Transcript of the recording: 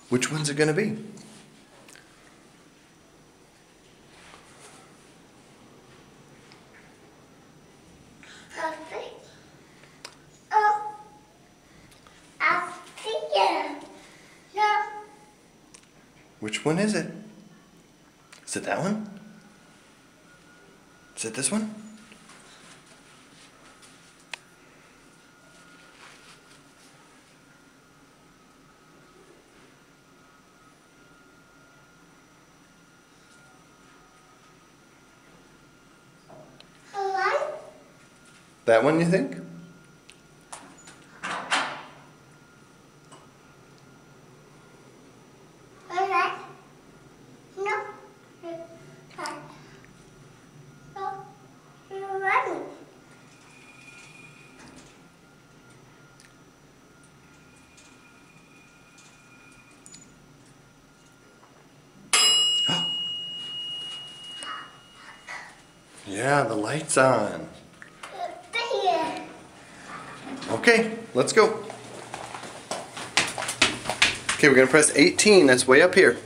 Which one's it going to be? Which one is it? Is it that one? Is it this one? That one, you think? Yeah, the light's on. Okay, let's go. Okay, we're gonna press 18, that's way up here.